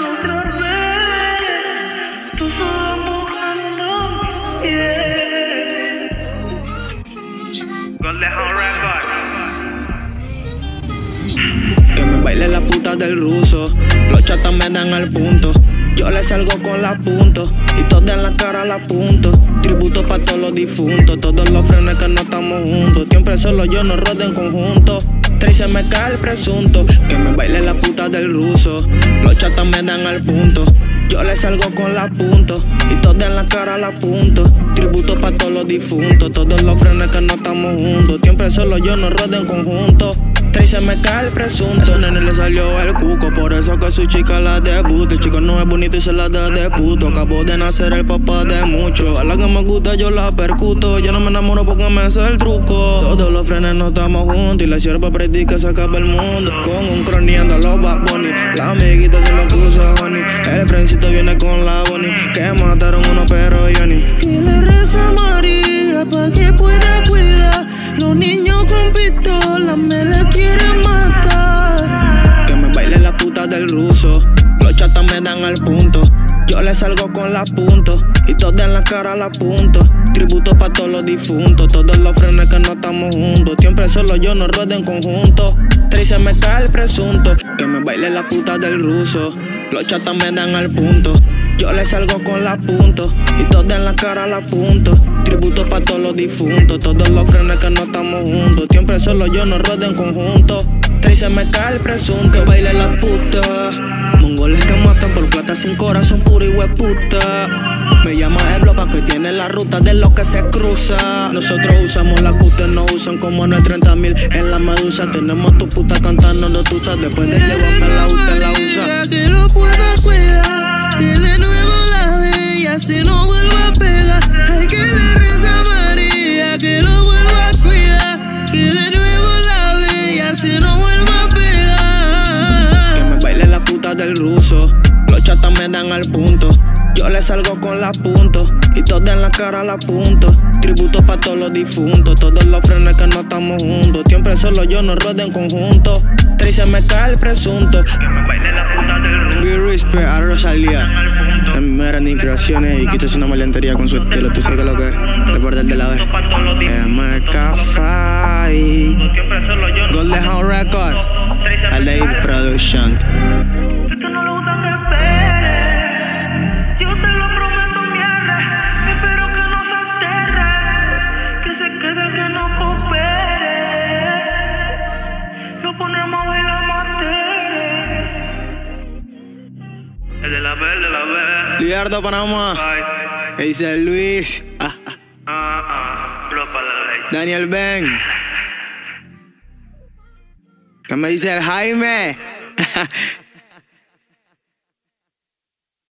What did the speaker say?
otra vez. Tú solo mojando mi piel. Golden Record. Que me baile la puta del ruso. Los chatas me dan al punto. Yo le salgo con la punto y toda en la cara la apunto. Tributo pa' todos los difuntos, todos los frenes que no estamos juntos. Siempre solo yo no rodo en conjunto. Trae se me cae el presunto. Que me baile la puta del ruso. Los chatas me dan al punto. Yo le salgo con la punto y toda en la cara la apunto. Tributo pa' todos los difuntos, todos los frenes que no estamos juntos. Siempre solo yo no rodo en conjunto. Trae se me cae el presunto. Ese nene le salió el cuco, por eso que su chica la debuta. El chico no es bonito y se la da de puto. Acabo de nacer el papá de muchos. A la que me gusta yo la percuto. Yo no me enamoro porque me sé el truco. Todos los frenes no estamos juntos y la sierva predica se acaba el mundo. Con un croneando a los Bad Bunny. La amiguita se me puso honey. El frencito viene con la Bonnie. Que mataron unos perros Johnny. Que le reza a María pa' que pueda cuidar. Los niños con pistolas me la quieren matar. Que me baile la puta del ruso. Los chatas me dan al punto. Yo le salgo con la punto y toda en la cara la apunto. Tributo pa' todos los difuntos, todos los frenes que no estamos juntos. Siempre solo yo no rodo en conjunto. Trae se me cae el presunto. Que me baile la puta del ruso. Los chatas me dan al punto. Yo le salgo con la punto y toda en la cara la apunto. Tributo pa' todos los difuntos, todos los frenes que no estamos juntos. Siempre solo yo no rodo en conjunto. Trae se me cae el presunto. Que baile la puta. Mongoles que matan por plata sin corazón puro y hueputa. Me llama Eblo pa' que tiene la ruta de lo que se cruza. Nosotros usamos la que ustedes no usan, como en el 30.000 en la medusa. Tenemos tu puta cantando no tuchas. Después de llevarla usted la usa. Que lo pueda cuidar, que de nuevo la bella si no vuelva a pegar. Hay que le reza a María que lo vuelva a cuidar. Que de nuevo la bella si no vuelva a pegar. Que me baile la puta del ruso. Los chatas me dan al punto. Yo le salgo con la punto y toda en la cara la apunto. Tributo pa' todos los difuntos, todos los frenes que no estamos juntos. Siempre solo yo no rodo en conjunto. Trae se me cae el presunto. Que me baile la puta del ruso. Be respect a Rosalía. En mi eran inspiraciones y quitas una maleantería con su estilo. Tú sabes que lo que es, reporter de la vez. MK Fai. Siempre solo yo no. Golden Record. Alday Production. Es que no le gusta que espere. Yo te lo prometo, mierda. Espero que no se enterre. Que se quede el que no coopere. Lo ponemos a bailar más tere. El de la B, el de la B. Liardo Panamá. Ay. Dice Luis. Ropa la ley. Daniel Ben. ¿Qué me dice el Jaime?